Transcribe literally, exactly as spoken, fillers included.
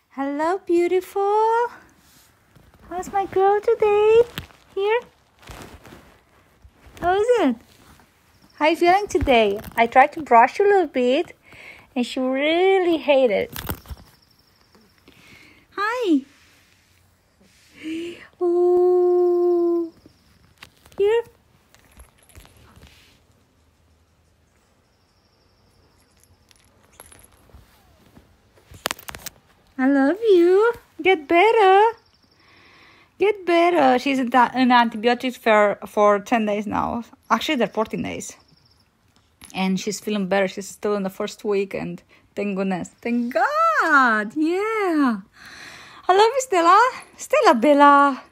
Hello, beautiful. How's my girl today? Here? How is it? How are you feeling today? I tried to brush you a little bit and she really hated it. Hi. Oh. Here. I love you. Get better. Get better. She's in antibiotics for, for ten days now. Actually, they're fourteen days. And she's feeling better. She's still in the first week. And thank goodness. Thank God. Yeah. I love you, Stella. Stella Bella.